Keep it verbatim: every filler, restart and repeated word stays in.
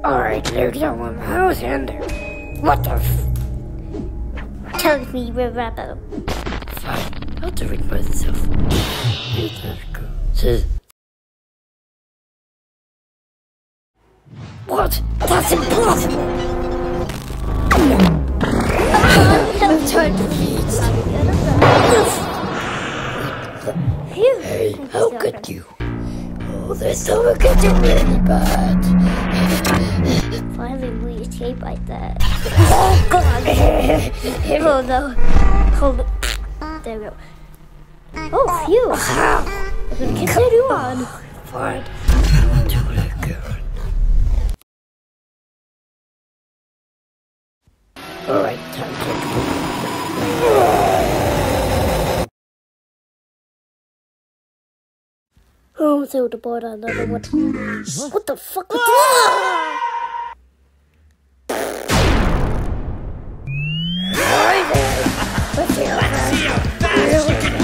Alright, Luke, I want my house in there. What the f... Tell me, Rebecca. Fine, I'll do it myself. You better go. Says... What? That's impossible! I'm trying to Hey, how could you? Oh, this stomach gets really bad. Finally, we escaped like that. Oh, God! Oh, no. Hold it. There we go. Oh, phew. We're going to continue on. Fine. I'll do it again. Alright, time to go. Oh, so the board on another one. What the fuck was that? Hi there! What's your